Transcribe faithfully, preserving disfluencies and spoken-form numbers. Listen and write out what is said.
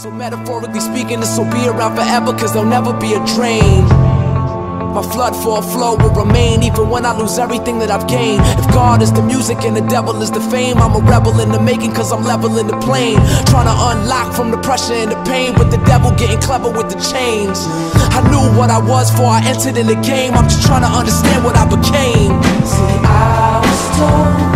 So metaphorically speaking, this will be around forever, cause there'll never be a drain. My flood for a flow will remain even when I lose everything that I've gained. If God is the music and the devil is the fame, I'm a rebel in the making cause I'm leveling the plane. Trying to unlock from the pressure and the pain, but the devil getting clever with the chains. I knew what I was before I entered in the game, I'm just trying to understand what I became. See, I was told